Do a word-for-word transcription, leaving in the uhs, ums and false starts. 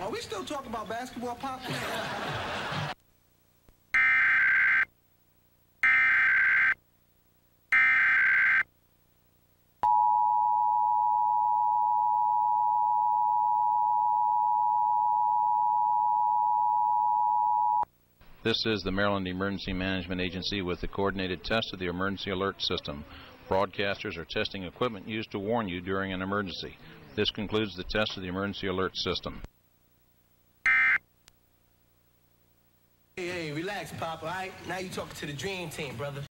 Are we still talking about basketball, Pop? This is the Maryland Emergency Management Agency with the coordinated test of the emergency alert system. Broadcasters are testing equipment used to warn you during an emergency. This concludes the test of the emergency alert system. Hey, hey, relax, Pop, all right? Now you talking to the dream team, brother.